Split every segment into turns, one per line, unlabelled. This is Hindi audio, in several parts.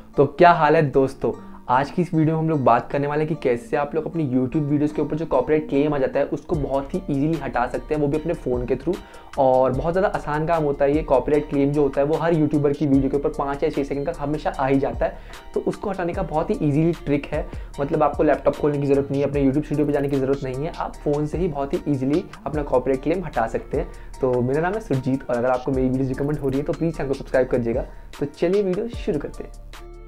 तो क्या हाल है दोस्तों, आज की इस वीडियो में हम लोग बात करने वाले हैं कि कैसे आप लोग अपनी YouTube वीडियोस के ऊपर जो कॉपीराइट क्लेम आ जाता है उसको बहुत ही इजीली हटा सकते हैं, वो भी अपने फ़ोन के थ्रू। और बहुत ज़्यादा आसान काम होता है। ये कॉपीराइट क्लेम जो होता है वो हर यूट्यूबर की वीडियो के ऊपर 5 या 6 सेकंड का हमेशा आ ही जाता है। तो उसको हटाने का बहुत ही ईजीली ट्रिक है। मतलब आपको लैपटॉप खोलने की ज़रूरत नहीं है, अपने यूट्यूब स्टूडियो पर जाने की ज़रूरत नहीं है, आप फ़ोन से ही बहुत ही ईजिली अपना कॉपीराइट क्लेम हटा सकते हैं। तो मेरा नाम है सुरजीत और अगर आपको मेरी वीडियोज़ रिकमेंड हो रही है तो प्लीज़ चैनल को सब्सक्राइब करिएगा। तो चलिए वीडियो शुरू करते हैं।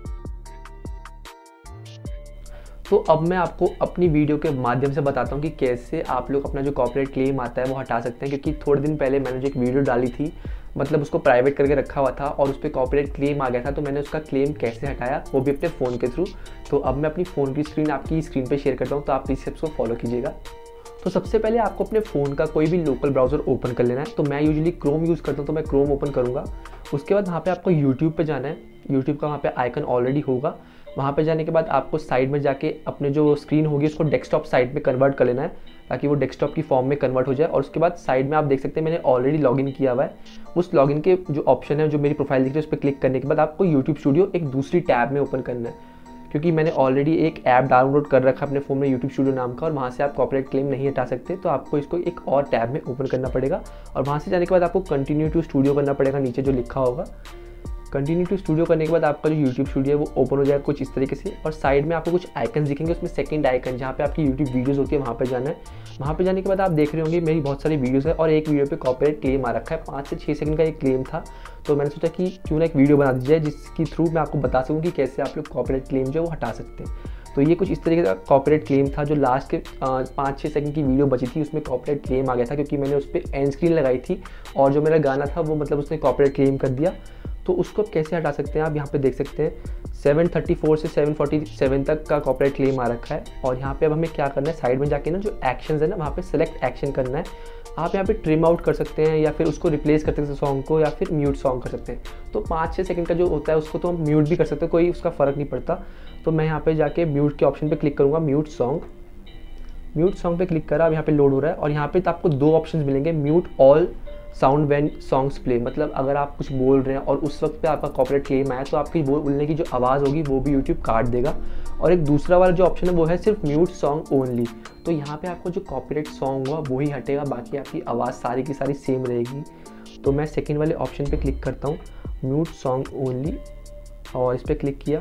तो अब मैं आपको अपनी वीडियो के माध्यम से बताता हूँ कि कैसे आप लोग अपना जो कॉपीराइट क्लेम आता है वो हटा सकते हैं। क्योंकि थोड़े दिन पहले मैंने जो एक वीडियो डाली थी, मतलब उसको प्राइवेट करके रखा हुआ था और उस पर कॉपीराइट क्लेम आ गया था, तो मैंने उसका क्लेम कैसे हटाया वो भी अपने फ़ोन के थ्रू। तो अब मैं अपनी फ़ोन की स्क्रीन आपकी स्क्रीन पर शेयर करता हूँ, तो आप प्लीज़ इसको फॉलो कीजिएगा। तो सबसे पहले आपको अपने फ़ोन का कोई भी लोकल ब्राउज़र ओपन कर लेना है। तो मैं यूजुअली क्रोम यूज़ करता हूँ, तो मैं क्रोम ओपन करूँगा। उसके बाद वहाँ पे आपको यूट्यूब पे जाना है। यूट्यूब का वहाँ पे आइकन ऑलरेडी होगा। वहाँ पे जाने के बाद आपको साइड में जाके अपने जो स्क्रीन होगी उसको डेस्कटॉप साइड में कन्वर्ट कर लेना है, ताकि वो डेस्कटॉप की फॉर्म में कन्वर्ट हो जाए। और उसके बाद साइड में आप देख सकते हैं मैंने ऑलरेडी लॉगिन किया हुआ है। उस लॉगिन के जो ऑप्शन है, जो मेरी प्रोफाइल दिख रही है, उस पर क्लिक करने के बाद आपको यूट्यूब स्टूडियो एक दूसरी टैब में ओपन करना है। क्योंकि मैंने ऑलरेडी एक ऐप डाउनलोड कर रखा है अपने फ़ोन में यूट्यूब स्टूडियो नाम का, और वहाँ से आप कॉपीराइट क्लेम नहीं हटा सकते। तो आपको इसको एक और टैब में ओपन करना पड़ेगा और वहाँ से जाने के बाद आपको कंटिन्यू टू स्टूडियो करना पड़ेगा, नीचे जो लिखा होगा। कंटिन्यू टू स्टूडियो करने के बाद आपका जो यूट्यूब स्टूडियो है वो ओपन हो जाएगा कुछ इस तरीके से। और साइड में आपको कुछ आइकन दिखेंगे, उसमें सेकंड आइकन जहाँ पे आपकी यूट्यूब वीडियोस होती है वहाँ पे जाना है। वहाँ पे जाने के बाद आप देख रहे होंगे मेरी बहुत सारी वीडियोस है और एक वीडियो पे कॉपीराइट क्लेम आ रखा है। 5 से 6 सेकंड का एक क्लेम था, तो मैंने सोचा कि क्यों ना एक वीडियो बना दी जाए जिसके थ्रू मैं आपको बता सकूँ कि कैसे आप लोग कॉपीराइट क्लेम जो है वो हटा सकते हैं। तो ये कुछ इस तरीके का कॉपीराइट क्लेम था, जो लास्ट के 5-6 सेकंड की वीडियो बची थी उसमें कॉपीराइट क्लेम आ गया था, क्योंकि मैंने उस पर एंड स्क्रीन लगाई थी और जो मेरा गाना था वो मतलब उसने कॉपीराइट क्लेम कर दिया। तो उसको अब कैसे हटा सकते हैं आप यहाँ पे देख सकते हैं 734 से 747 तक का कॉपीराइट क्लेम आ रखा है। और यहाँ पे अब हमें क्या करना है, साइड में जाके ना जो एक्शंस है ना वहाँ पे सेलेक्ट एक्शन करना है। आप यहाँ पे ट्रिम आउट कर सकते हैं या फिर उसको रिप्लेस कर सकते हैं सॉन्ग को, या फिर म्यूट सॉन्ग कर सकते हैं। तो 5-6 सेकंड का जो होता है उसको तो हम म्यूट भी कर सकते हैं, कोई उसका फ़र्क नहीं पड़ता। तो मैं यहाँ पे जाके म्यूट के ऑप्शन पे क्लिक करूँगा, म्यूट सॉन्ग पे क्लिक करा। अब यहाँ पे लोड हो रहा है और यहाँ पे तो आपको 2 ऑप्शन मिलेंगे, mute all sound when songs play. मतलब अगर आप कुछ बोल रहे हैं और उस वक्त पे आपका कॉपीराइट क्लेम आया तो आपकी बोलने की जो आवाज़ होगी वो भी यूट्यूब काट देगा। और एक दूसरा वाला जो ऑप्शन है वो है सिर्फ म्यूट सॉन्ग ओनली। तो यहाँ पे आपको जो कॉपीराइट सॉन्ग हुआ वो ही हटेगा, बाकी आपकी आवाज़ सारी की सारी सेम रहेगी। तो मैं सेकेंड वाले ऑप्शन पर क्लिक करता हूँ, म्यूट सॉन्ग ओनली, और इस पर क्लिक किया।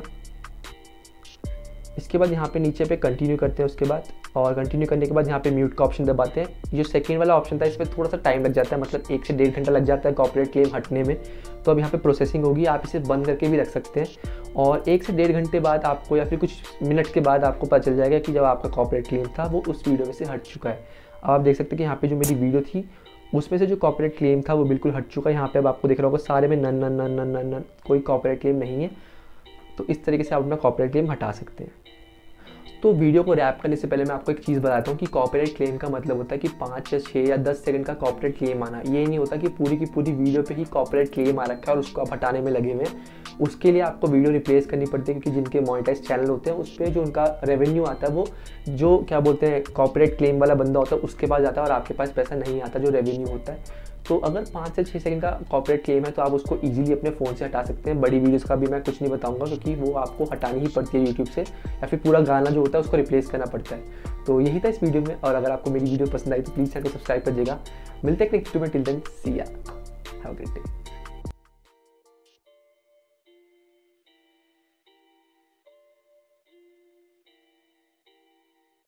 इसके बाद यहाँ पे नीचे पे कंटिन्यू करते हैं उसके बाद, और कंटिन्यू करने के बाद यहाँ पे म्यूट का ऑप्शन दबाते हैं। जो सेकंड वाला ऑप्शन था इस पर थोड़ा सा टाइम लग जाता है, मतलब 1 से 1.5 घंटा लग जाता है कॉपीराइट क्लेम हटने में। तो अब यहाँ पे प्रोसेसिंग होगी, आप इसे बंद करके भी रख सकते हैं और 1 से 1.5 घंटे बाद आपको या फिर कुछ मिनट के बाद आपको पता चल जाएगा कि जब आपका कॉपीराइट क्लेम था वो उस वीडियो में से हट चुका है। अब आप देख सकते हैं कि यहाँ पर जो मेरी वीडियो थी उसमें से जो कॉपीराइट क्लेम था वो बिल्कुल हट चुका है। यहाँ पर अब आपको दिख रहा होगा सारे में none none none none none, कोई कॉपीराइट क्लेम नहीं है। तो इस तरीके से आप अपना कॉपीराइट क्लेम हटा सकते हैं। तो वीडियो को रैप करने से पहले मैं आपको एक चीज़ बताता हूँ कि कॉपीराइट क्लेम का मतलब होता है कि 5 या 6 या 10 सेकंड का कॉपीराइट क्लेम आना। ये नहीं होता कि पूरी की पूरी वीडियो पे ही कॉपीराइट क्लेम आ रखा है और उसको आप हटाने में लगे हुए हैं। उसके लिए आपको वीडियो रिप्लेस करनी पड़ती है, क्योंकि जिनके मोनेटाइज चैनल होते हैं उस पर जो उनका रेवेन्यू आता है वो जो क्या बोलते हैं कॉपीराइट क्लेम वाला बंदा होता है उसके पास जाता है और आपके पास पैसा नहीं आता जो रेवेन्यू होता है। तो अगर 5 से 6 सेकंड का कॉपीराइट क्लेम है तो आप उसको इजीली अपने फ़ोन से हटा सकते हैं। बड़ी वीडियोस का भी मैं कुछ नहीं बताऊंगा, क्योंकि वो आपको हटानी ही पड़ती है यूट्यूब से, या फिर पूरा गाना जो होता है उसको रिप्लेस करना पड़ता है। तो यही था इस वीडियो में, और अगर आपको मेरी वीडियो पसंद आई तो प्लीज़ चैनल को सब्सक्राइब करिएगा। मिलते हैं नेक्स्ट वीडियो में, till then see ya, have a great day.